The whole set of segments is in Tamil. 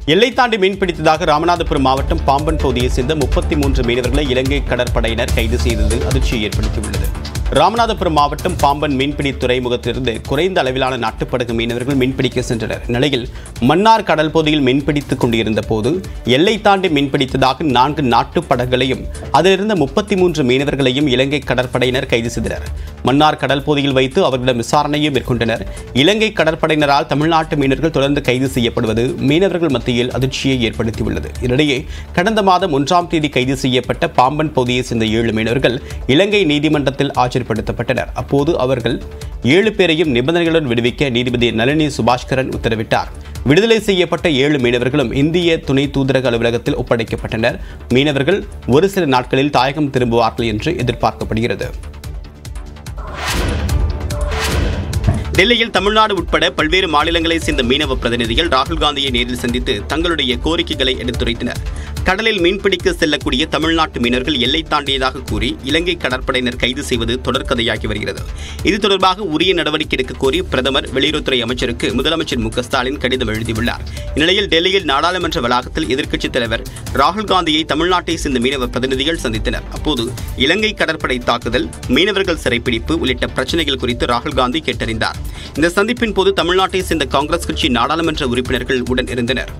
எல்லை தாண்டி மீன்பிடித்ததாக ராமநாதபுரம் மாவட்டம் பாம்பன் பகுதியைச் சேர்ந்த 33 மீனவர்களை இலங்கை கடற்படையினர் கைது செய்தது அதிர்ச்சியை ஏற்படுத்தியுள்ளது. ராமநாதபுரம் மாவட்டம் பாம்பன் மீன்பிடி துறைமுகத்திலிருந்து குறைந்த அளவிலான நாட்டுப்படகு மீனவர்கள் மீன்பிடிக்க சென்றனர். நிலையில் மன்னார் கடல் பகுதியில் மீன்பிடித்துக் கொண்டிருந்த போது எல்லை தாண்டி மீன்பிடித்ததாக 4 நாட்டுப்படகுகளையும் அதிலிருந்த 33 மீனவர்களையும் இலங்கை கடற்படையினர் கைது செய்தனர். மன்னார் கடல் பகுதியில் வைத்து அவர்களிடம் விசாரணையை மேற்கொண்டனர். இலங்கை கடற்படையினரால் தமிழ்நாட்டு மீனவர்கள் தொடர்ந்து கைது செய்யப்படுவது மீனவர்கள் மத்தியில் அதிர்ச்சியை ஏற்படுத்தியுள்ளது. இதனிடையே கடந்த மாதம் 1ஆம் தேதி கைது செய்யப்பட்ட பாம்பன் பகுதியைச் சேர்ந்த 7 மீனவர்கள் இலங்கை நீதிமன்றத்தில் ஆஜர்படுத்தப்பட்டனர். அப்போது அவர்கள் 7 பேரையும் நிபந்தனைகளுடன் விடுவிக்க நீதிபதி நளினி சுபாஷ்கரன் உத்தரவிட்டார். விடுதலை செய்யப்பட்ட 7 மீனவர்களும் இந்திய துணை தூதரக அலுவலகத்தில் ஒப்படைக்கப்பட்டனர். மீனவர்கள் ஒரு சில நாட்களில் தாயகம் திரும்புவார்கள் என்று எதிர்பார்க்கப்படுகிறது. டெல்லியில் தமிழ்நாடு உட்பட பல்வேறு மாநிலங்களைச் சேர்ந்த மீனவ பிரதிநிதிகள் ராகுல் காந்தியை நேரில் சந்தித்து தங்களுடைய கோரிக்கைகளை எடுத்துரைத்தனர். கடலில் மீன்பிடிக்க செல்லக்கூடிய தமிழ்நாட்டு மீனவர்கள் எல்லை தாண்டியதாக கூறி இலங்கை கடற்படையினர் கைது செய்வது தொடர்கதையாகி வருகிறது. இது தொடர்பாக உரிய நடவடிக்கை எடுக்க கோரி பிரதமர், வெளியுறவுத்துறை அமைச்சருக்கு முதலமைச்சர் மு.க. ஸ்டாலின் கடிதம் எழுதியுள்ளார். இந்நிலையில் டெல்லியில் நாடாளுமன்ற வளாகத்தில் எதிர்க்கட்சித் தலைவர் ராகுல் காந்தியை தமிழ்நாட்டை சேர்ந்த மீனவ பிரதிநிதிகள் சந்தித்தனர். அப்போது இலங்கை கடற்படை தாக்குதல், மீனவர்கள் சிறைப்பிடிப்பு உள்ளிட்ட பிரச்சனைகள் குறித்து ராகுல் காந்தி கேட்டறிந்தார். இந்த சந்திப்பின் போது தமிழ்நாட்டை சேர்ந்த காங்கிரஸ் கட்சி நாடாளுமன்ற உறுப்பினர்கள் உடன் இருந்தனர்.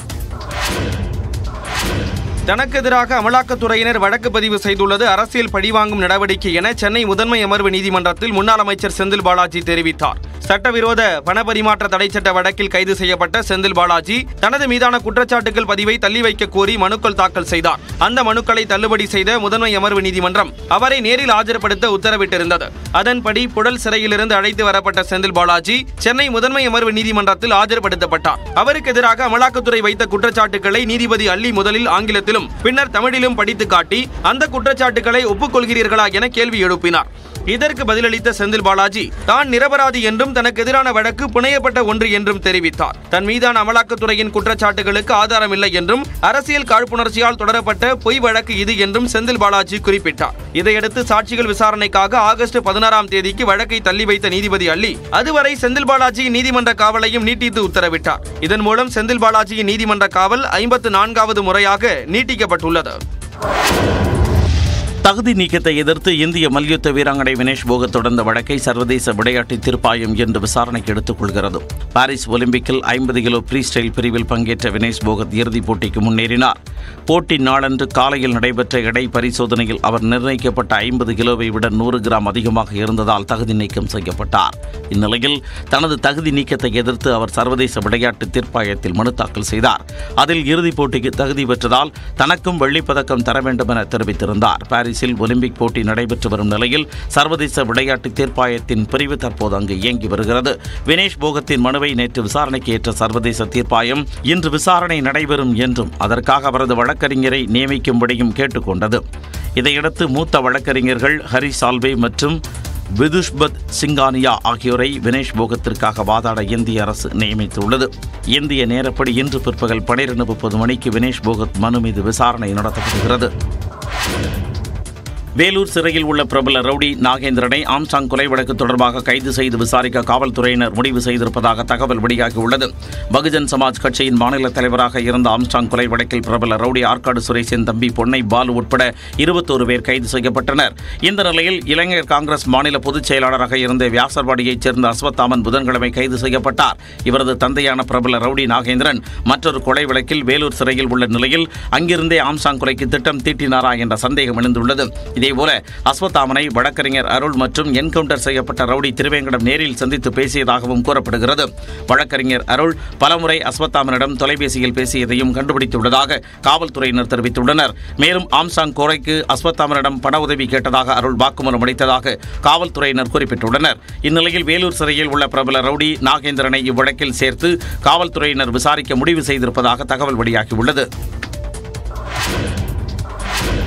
தனக்கு எதிராக அமலாக்கத்துறையினர் வழக்கு பதிவு செய்துள்ளது அரசியல் பழிவாங்கும் நடவடிக்கை என சென்னை முதன்மை அமர்வு நீதிமன்றத்தில் முன்னாள் அமைச்சர் செந்தில் பாலாஜி தெரிவித்தார். சட்டவிரோத பணப்பரிமாற்ற தடை சட்ட வழக்கில் கைது செய்யப்பட்ட செந்தில் பாலாஜி தனது மீதான குற்றச்சாட்டுகள் பதிவை தள்ளி வைக்க கோரி மனுக்கள் தாக்கல் செய்தார். அந்த மனுக்களை தள்ளுபடி செய்த முதன்மை அமர்வு நீதிமன்றம் அவரை நேரில் ஆஜர்படுத்த உத்தரவிட்டிருந்தது. அதன்படி புழல் சிறையிலிருந்து அழைத்து வரப்பட்ட செந்தில் பாலாஜி சென்னை முதன்மை அமர்வு நீதிமன்றத்தில் ஆஜர்படுத்தப்பட்டார். அவருக்கு எதிராக அமலாக்கத்துறை வைத்த குற்றச்சாட்டுகளை நீதிபதி அள்ளி முதலில் ஆங்கிலத்திலும் பின்னர் தமிழிலும் படித்து காட்டி அந்த குற்றச்சாட்டுகளை ஒப்புக்கொள்கிறீர்களா என கேள்வி எழுப்பினார். இதற்கு பதிலளித்த செந்தில் பாலாஜி தான் நிரபராதி என்றும் தனக்கு எதிரான வழக்கு புனையப்பட்ட ஒன்று என்றும் தெரிவித்தார். தன் மீதான அமலாக்கத்துறையின் குற்றச்சாட்டுகளுக்கு ஆதாரம் இல்லை என்றும் அரசியல் காழ்ப்புணர்ச்சியால் தொடரப்பட்ட பொய் வழக்கு இது என்றும் செந்தில் பாலாஜி குறிப்பிட்டார். இதையடுத்து சாட்சிகள் விசாரணைக்காக ஆகஸ்ட் 16ஆம் தேதிக்கு வழக்கை தள்ளி வைத்த நீதிபதி அள்ளி அதுவரை செந்தில் பாலாஜியின் நீதிமன்ற காவலையும் நீட்டித்து உத்தரவிட்டார். இதன் மூலம் செந்தில் பாலாஜியின் நீதிமன்ற காவல் 54வது முறையாக நீட்டிக்கப்பட்டுள்ளது. தகுதி நீக்கத்தை எதிர்த்து இந்திய மல்யுத்த வீராங்கனை வினேஷ் போகத் தொடர்ந்த வழக்கை சர்வதேச விளையாட்டு தீர்ப்பாயம் இன்று விசாரணைக்கு எடுத்துக் கொள்கிறது. பாரிஸ் ஒலிம்பிக்கில் 50 கிலோ ஃப்ரீ ஸ்டைல் பிரிவில் பங்கேற்ற வினேஷ் போகத் இறுதிப் போட்டிக்கு முன்னேறினார். போட்டி நாளன்று காலையில் நடைபெற்ற எடை பரிசோதனையில் அவர் நிர்ணயிக்கப்பட்ட 50 கிலோவை விட 100 கிராம் அதிகமாக இருந்ததால் தகுதி நீக்கம் செய்யப்பட்டார். இந்நிலையில் தனது தகுதி நீக்கத்தை எதிர்த்து அவர் சர்வதேச விளையாட்டு தீர்ப்பாயத்தில் மனு தாக்கல் செய்தார். அதில் இறுதிப் போட்டிக்கு தகுதி பெற்றதால் தனக்கும் வெள்ளிப்பதக்கம் தர வேண்டும் என தெரிவித்திருந்தார். பாரிஸில் ஒலிம்பிக் போட்டி நடைபெற்று வரும் நிலையில் சர்வதேச விளையாட்டு தீர்ப்பாயத்தின் பிரிவு தற்போது அங்கு இயங்கி வருகிறது. வினேஷ் போகத்தின் மனுவை நேற்று விசாரணைக்கு ஏற்ற சர்வதேச தீர்ப்பாயம் இன்று விசாரணை நடைபெறும் என்றும் அதற்காக அவரது வழக்கறிஞரை நியமிக்கும்படியும் கேட்டுக்கொண்டது. இதையடுத்து மூத்த வழக்கறிஞர்கள் ஹரி சால்வே மற்றும் விதுஷ்பத் சிங்கானியா ஆகியோரை வினேஷ் போகத்திற்காக வாதாட இந்திய அரசு நியமித்துள்ளது. இந்திய நேரப்படி இன்று பிற்பகல் 12:30 மணிக்கு வினேஷ் போகத் மனு மீது விசாரணை நடத்தப்படுகிறது. வேலூர் சிறையில் உள்ள பிரபல ரவுடி நாகேந்திரனை ஆம்ஸ்ட்ராங் கொலை வழக்கு தொடர்பாக கைது செய்து விசாரிக்க காவல்துறையினர் முடிவு செய்திருப்பதாக தகவல் வெளியாகியுள்ளது. பகுஜன் சமாஜ் கட்சியின் மாநில தலைவராக இருந்த ஆம்ஸ்ட்ராங் கொலை வழக்கில் பிரபல ரவுடி ஆற்காடு சுரேஷின் தம்பி பொன்னை பாலு உட்பட 21 பேர் கைது செய்யப்பட்டனர். இந்த நிலையில் இளைஞர் காங்கிரஸ் மாநில பொதுச் செயலாளராக இருந்த வியாசர்பாடியைச் சேர்ந்த அஸ்வத்தாமன் புதன்கிழமை கைது செய்யப்பட்டார். இவரது தந்தையான பிரபல ரவுடி நாகேந்திரன் மற்றொரு கொலை வழக்கில் வேலூர் சிறையில் உள்ள நிலையில் அங்கிருந்தே ஆம்ஸ்ட்ராங் கொலைக்கு திட்டம் தீட்டினாரா என்ற சந்தேகம் எழுந்துள்ளது. இதேபோல அஸ்வத்தாமனை வழக்கறிஞர் அருள் மற்றும் என்கவுண்டர் செய்யப்பட்ட ரவுடி திருவேங்கடம் நேரில் சந்தித்து பேசியதாகவும் கூறப்படுகிறது. வழக்கறிஞர் அருள் பலமுறை அஸ்வத்தாமனிடம் தொலைபேசியில் பேசியதையும் கண்டுபிடித்துள்ளதாக காவல்துறையினர் தெரிவித்துள்ளனர். மேலும் ஆம்ஸ்ட்ராங் கொலைக்கு அஸ்வத்தாமனிடம் பண உதவி கேட்டதாக அருள் வாக்குமூலம் அளித்ததாக காவல்துறையினர் குறிப்பிட்டுள்ளனர். இந்நிலையில் வேலூர் சிறையில் உள்ள பிரபல ரவுடி நாகேந்திரனை இவ்வழக்கில் சேர்த்து காவல்துறையினர் விசாரிக்க முடிவு செய்திருப்பதாக தகவல் வெளியாகியுள்ளது.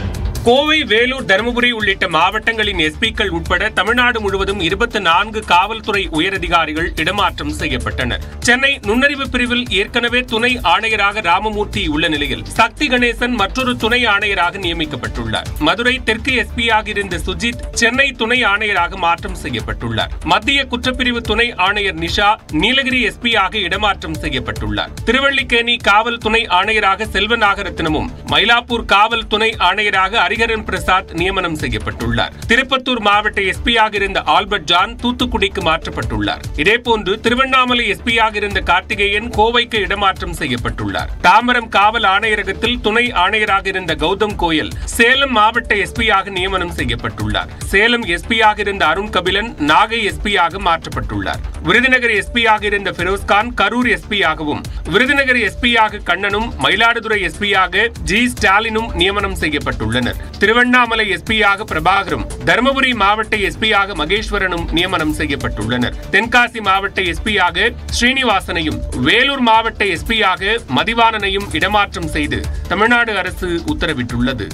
கோவை, வேலூர், தருமபுரி உள்ளிட்ட மாவட்டங்களின் எஸ்பிக்கள் உட்பட தமிழ்நாடு முழுவதும் 24 காவல்துறை உயரதிகாரிகள் இடமாற்றம் செய்யப்பட்டனர். சென்னை நுண்ணறிவு பிரிவில் ஏற்கனவே துணை ஆணையராக ராமமூர்த்தி உள்ள நிலையில் சக்தி கணேசன் மற்றொரு துணை ஆணையராக நியமிக்கப்பட்டுள்ளார். மதுரை தெற்கு எஸ்பியாக இருந்த சுஜித் சென்னை துணை ஆணையராக மாற்றம் செய்யப்பட்டுள்ளார். மத்திய குற்றப்பிரிவு துணை ஆணையர் நிஷா நீலகிரி எஸ்பியாக இடமாற்றம் செய்யப்பட்டுள்ளார். திருவல்லிக்கேணி காவல் துணை ஆணையராக செல்வநாகரத்னமும், மயிலாப்பூர் காவல் துணை ஆணையராக ஹரிஹரன் பிரசாத் நியமனம் செய்யப்பட்டுள்ளார். திருப்பத்தூர் மாவட்ட எஸ்பியாக இருந்த ஆல்பர்ட் ஜான் தூத்துக்குடிக்கு மாற்றப்பட்டுள்ளார். இதேபோன்று திருவண்ணாமலை எஸ்பியாக இருந்த கார்த்திகேயன் கோவைக்கு இடமாற்றம் செய்யப்பட்டுள்ளார். தாம்பரம் காவல் ஆணையரகத்தில் துணை ஆணையராக இருந்த கௌதம் கோயல் சேலம் மாவட்ட எஸ்பியாக நியமனம் செய்யப்பட்டுள்ளார். சேலம் எஸ்பியாக இருந்த அருண் கபிலன் நாகை எஸ்பியாக மாற்றப்பட்டுள்ளார். விருதுநகர் எஸ்பியாக இருந்த பெரோஸ்கான் கரூர் எஸ்பியாகவும், விருதுநகர் எஸ்பியாக கண்ணனும், மயிலாடுதுறை எஸ்பியாக ஜி ஸ்டாலினும் நியமனம் செய்யப்பட்டுள்ளனர். திருவண்ணாமலை எஸ்பியாக பிரபாகரும், தருமபுரி மாவட்ட எஸ்பியாக மகேஸ்வரனும் நியமனம் செய்யப்பட்டுள்ளனர். தென்காசி மாவட்ட எஸ்பியாக ஸ்ரீனிவாசனையும், வேலூர் மாவட்ட எஸ்பியாக மதிவாணனையும் இடமாற்றம் செய்து தமிழ்நாடு அரசு உத்தரவிட்டுள்ளது.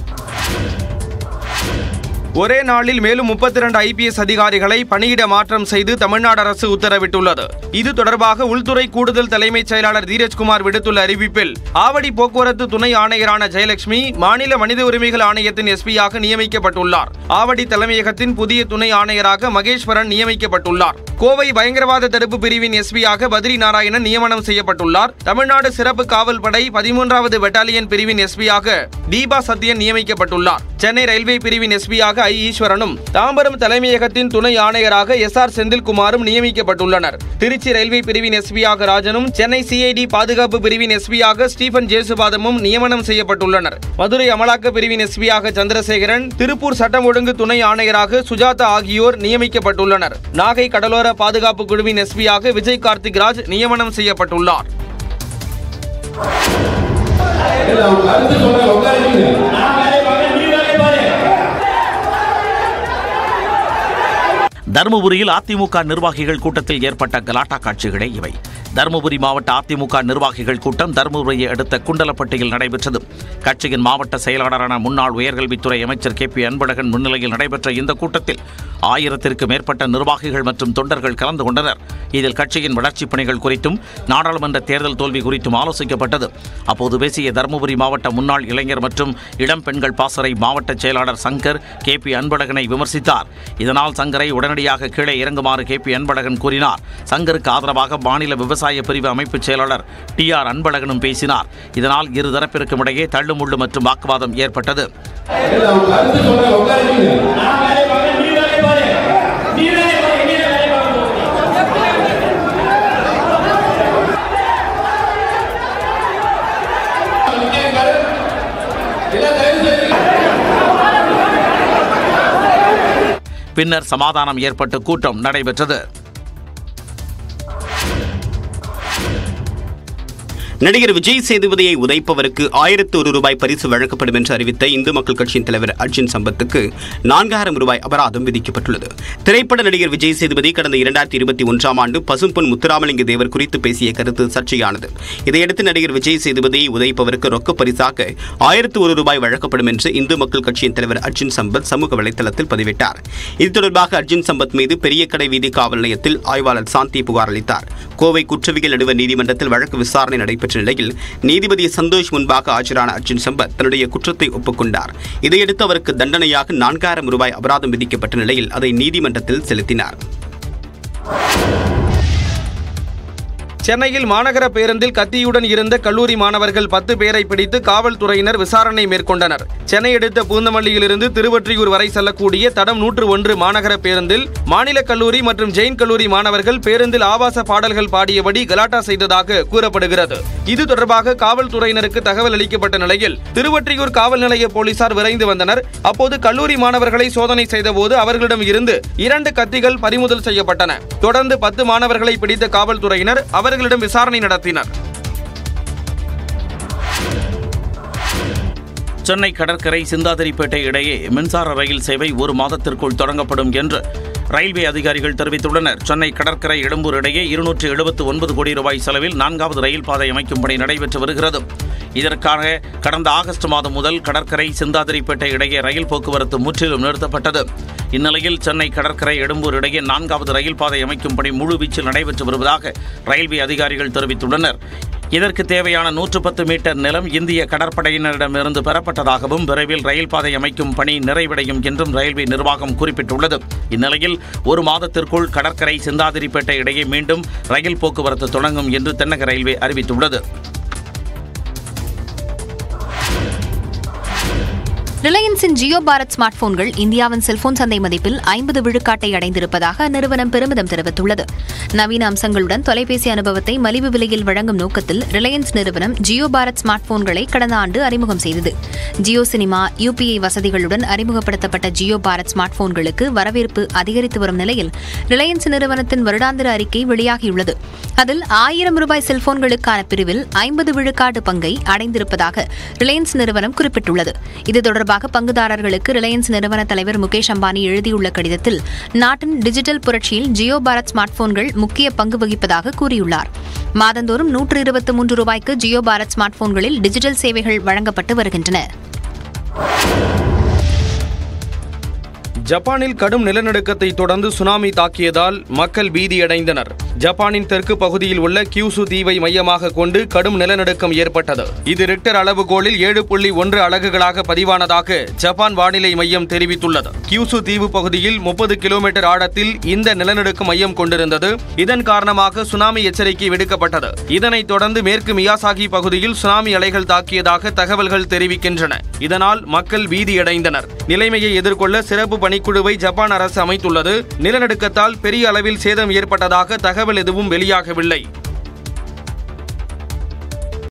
ஒரே நாளில் மேலும் 32 ஐபிஎஸ் அதிகாரிகளை பணியிட மாற்றம் செய்து தமிழ்நாடு அரசு உத்தரவிட்டுள்ளது. இது தொடர்பாக உள்துறை கூடுதல் தலைமைச் செயலாளர் தீரஜ்குமார் விடுத்துள்ள அறிவிப்பில், ஆவடி போக்குவரத்து துணை ஆணையரான ஜெயலட்சுமி மாநில மனித உரிமைகள் ஆணையத்தின் எஸ்பியாக நியமிக்கப்பட்டுள்ளார். ஆவடி தலைமையகத்தின் புதிய துணை ஆணையராக மகேஸ்வரன் நியமிக்கப்பட்டுள்ளார். கோவை பயங்கரவாத தடுப்பு பிரிவின் எஸ்பியாக பத்ரி நாராயணன் நியமனம் செய்யப்பட்டுள்ளார். தமிழ்நாடு சிறப்பு காவல் படை 13வது பெட்டாலியன் பிரிவின் எஸ்பியாக தீபா சத்யன் நியமிக்கப்பட்டுள்ளார். சென்னை ரயில்வே பிரிவின் எஸ்பியாக ஐ ஈஸ்வரனும், தாம்பரம் தலைமையகத்தின் துணை ஆணையராக SR செந்தில்குமாரும் நியமிக்கப்பட்டுள்ளனர். திருச்சி ரயில்வே பிரிவின் எஸ்பியாக ராஜனும், சென்னை சிஐடி பாதுகாப்பு பிரிவின் எஸ்பியாக ஸ்டீபன் ஜேசுபாதமும் நியமனம் செய்யப்பட்டுள்ளனர். மதுரை அமலாக்க பிரிவின் எஸ்பியாக சந்திரசேகரன், திருப்பூர் சட்டம் ஒழுங்கு துணை ஆணையராக சுஜாதா ஆகியோர் நியமிக்கப்பட்டுள்ளனர். நாகை கடலோர பாதுகாப்பு குழுவின் எஸ்பியாக விஜய் கார்த்திக் ராஜ் நியமனம் செய்யப்பட்டுள்ளார். தருமபுரியில் அதிமுக நிர்வாகிகள் கூட்டத்தில் ஏற்பட்ட கலாட்டா காட்சிகளே இவை. தருமபுரி மாவட்ட அதிமுக நிர்வாகிகள் கூட்டம் தருமபுரியை அடுத்த குண்டலப்பட்டியில் நடைபெற்றது. கட்சியின் மாவட்ட செயலாளரான முன்னாள் உயர்கல்வித்துறை அமைச்சர் KP அன்பழகன் முன்னிலையில் நடைபெற்ற இந்த கூட்டத்தில் 1000க்கும் மேற்பட்ட நிர்வாகிகள் மற்றும் தொண்டர்கள் கலந்து கொண்டனர். இதில் கட்சியின் வளர்ச்சிப் பணிகள் குறித்தும் நாடாளுமன்ற தேர்தல் தோல்வி குறித்தும் ஆலோசிக்கப்பட்டது. அப்போது பேசிய தருமபுரி மாவட்ட முன்னாள் இளைஞர் மற்றும் இளம் பெண்கள் பாசறை மாவட்ட செயலாளர் சங்கர் KP அன்பழகனை விமர்சித்தார். இதனால் சங்கரை உடனடியாக கீழே இறங்குமாறு KP அன்பழகன் கூறினார். சங்கருக்கு ஆதரவாக மாநில விவசாய பிரிவு அமைப்பு செயலாளர் TR அன்பழகனும் பேசினார். இதனால் இருதரப்பிற்கும் இடையே தள்ளுமுள்ளு மற்றும் வாக்குவாதம் ஏற்பட்டது. பின்னர் சமாதானம் ஏற்பட்டு கூட்டம் நடைபெற்றது. நடிகர் விஜய் சேதுபதியை உதைப்பவருக்கு 1001 ரூபாய் பரிசு வழங்கப்படும் என்று அறிவித்த இந்து மக்கள் கட்சியின் தலைவர் அர்ஜுன் சம்பத்துக்கு 4000 ரூபாய் அபராதம் விதிக்கப்பட்டுள்ளது. திரைப்பட நடிகர் விஜய் சேதுபதி கடந்த 2021ஆம் ஆண்டு பசும்பொன் முத்துராமலிங்க தேவர் குறித்து பேசிய கருத்து சர்ச்சையானது. இதையடுத்து நடிகர் விஜய் சேதுபதியை உதைப்பவருக்கு ரொக்க பரிசாக 1001 ரூபாய் வழங்கப்படும் என்று இந்து மக்கள் கட்சியின் தலைவர் அர்ஜுன் சம்பத் சமூக வலைதளத்தில் பதிவிட்டார். இது தொடர்பாக அர்ஜுன் சம்பத் மீது பெரிய கடை வீதி காவல் நிலையத்தில் ஆய்வாளர் சாந்தி புகார் அளித்தார். கோவை குற்றவியல் நடுவர் நீதிமன்றத்தில் வழக்கு விசாரணை நடைபெற்ற நிலையில் நீதிபதி சந்தோஷ் முன்பாக ஆஜரான அர்ஜுன் சம்பத் தன்னுடைய குற்றத்தை ஒப்புக்கொண்டார். இதையடுத்து அவருக்கு தண்டனையாக 4000 ரூபாய் அபராதம் விதிக்கப்பட்ட நிலையில் அதை நீதிமன்றத்தில் செலுத்தினார். சென்னையில் மாநகர பேருந்தில் கத்தியுடன் இருந்த கல்லூரி மாணவர்கள் 10 பேரை பிடித்து காவல்துறையினர் விசாரணை மேற்கொண்டனர். சென்னை அடுத்த பூந்தமல்லியிலிருந்து திருவொற்றியூர் வரை செல்லக்கூடிய தடம் 101 மாநகர பேருந்தில் மாநில கல்லூரி மற்றும் ஜெயின் கல்லூரி மாணவர்கள் பேருந்தில் ஆபாச பாடல்கள் பாடியபடி கலாட்டா செய்ததாக கூறப்படுகிறது. இது தொடர்பாக காவல்துறையினருக்கு தகவல் அளிக்கப்பட்ட நிலையில் திருவொற்றியூர் காவல் நிலைய போலீசார் விரைந்து வந்தனர். அப்போது கல்லூரி மாணவர்களை சோதனை செய்தபோது அவர்களிடம் இருந்து 2 கத்திகள் பறிமுதல் செய்யப்பட்டன. தொடர்ந்து 10 மாணவர்களை பிடித்த காவல்துறையினர் அவர்களிடம் விசாரணை நடத்தினர். சென்னை கடற்கரை சிந்தாதிரிப்பேட்டை இடையே மின்சார ரயில் சேவை 1 மாதத்திற்குள் தொடங்கப்படும் என்று ரயில்வே அதிகாரிகள் தெரிவித்துள்ளனர். சென்னை கடற்கரை எழும்பூர் இடையே 279 கோடி ரூபாய் செலவில் 4வது ரயில் பாதை அமைக்கும் பணி நடைபெற்று வருகிறது. இதற்காக கடந்த ஆகஸ்ட் மாதம் முதல் கடற்கரை சிந்தாதிரிப்பேட்டை இடையே ரயில் போக்குவரத்து முற்றிலும் நிறுத்தப்பட்டது. இந்நிலையில் சென்னை கடற்கரை எழும்பூர் இடையே 4வது ரயில் பாதை அமைக்கும் பணி முழுவீச்சில் நடைபெற்று வருவதாக ரயில்வே அதிகாரிகள் தெரிவித்துள்ளனர். இதற்கு தேவையான 110 மீட்டர் நிலம் இந்திய கடற்படையினரிடமிருந்து பெறப்பட்டதாகவும் விரைவில் ரயில் பாதை அமைக்கும் பணி நிறைவடையும் என்றும் ரயில்வே நிர்வாகம் குறிப்பிட்டுள்ளது. இந்நிலையில் 1 மாதத்திற்குள் கடற்கரை சிந்தாதிரிப்பேட்டை இடையே மீண்டும் ரயில் போக்குவரத்து தொடங்கும் என்று தென்னக ரயில்வே அறிவித்துள்ளது. ரிலையன்ஸின் ஜியோ பாரத் ஸ்மார்ட் போன்கள் இந்தியாவின் செல்போன் சந்தை மதிப்பில் 50 விழுக்காட்டை அடைந்திருப்பதாக அந்நிறுவனம் பெருமிதம் தெரிவித்துள்ளது. நவீன அம்சங்களுடன் தொலைபேசி அனுபவத்தை மலிவு விலையில் வழங்கும் நோக்கத்தில் ரிலையன்ஸ் நிறுவனம் ஜியோ பாரத் ஸ்மார்ட் போன்களை கடந்த ஆண்டு அறிமுகம் செய்தது. ஜியோ சினிமா, UPI வசதிகளுடன் அறிமுகப்படுத்தப்பட்ட ஜியோ பாரத் ஸ்மார்ட் போன்களுக்கு வரவேற்பு அதிகரித்து வரும் நிலையில் ரிலையன்ஸ் நிறுவனத்தின் வருடாந்திர அறிக்கை வெளியாகியுள்ளது. அதில் 1000 ரூபாய் செல்போன்களுக்கான பிரிவில் 50 விழுக்காடு பங்கை அடைந்திருப்பதாக ரிலையன்ஸ் நிறுவனம் குறிப்பிட்டுள்ளது. இது தொடர்பாக பங்குதாரர்களுக்கு ரிலையன்ஸ் நிறுவன தலைவர் முகேஷ் அம்பானி எழுதியுள்ள கடிதத்தில் நாட்டின் டிஜிட்டல் புரட்சியில் ஜியோ பாரத் ஸ்மார்ட் போன்கள் முக்கிய பங்கு வகிப்பதாக கூறியுள்ளார். மாதந்தோறும் 123 ரூபாய்க்கு ஜியோ பாரத் ஸ்மார்ட் போன்களில் டிஜிட்டல் சேவைகள் வழங்கப்பட்டு வருகின்றன. ஜப்பானில் கடும் நிலநடுக்கத்தை தொடர்ந்து சுனாமி தாக்கியதால் மக்கள் பீதியடைந்தனர். ஜப்பானின் தெற்கு பகுதியில் உள்ள கியூசு தீவை மையமாக கொண்டு கடும் நிலநடுக்கம் ஏற்பட்டது. இது ரிக்டர் அளவுகோலில் 7.1 அலகுகளாக பதிவானதாக ஜப்பான் வானிலை மையம் தெரிவித்துள்ளது. கியூசு தீவு பகுதியில் 30 கிலோமீட்டர் ஆழத்தில் இந்த நிலநடுக்க மையம் கொண்டிருந்தது. இதன் காரணமாக சுனாமி எச்சரிக்கை விடுக்கப்பட்டது. இதனைத் தொடர்ந்து மேற்கு மியாசாகி பகுதியில் சுனாமி அலைகள் தாக்கியதாக தகவல்கள் தெரிவிக்கின்றன. இதனால் மக்கள் பீதியடைந்தனர். நிலைமையை எதிர்கொள்ள சிறப்பு பணிக்குழுவை ஜப்பான் அரசு அமைத்துள்ளது. நிலநடுக்கத்தால் பெரிய அளவில் சேதம் ஏற்பட்டதாக தகவல் எதுவும் வெளியாகவில்லை.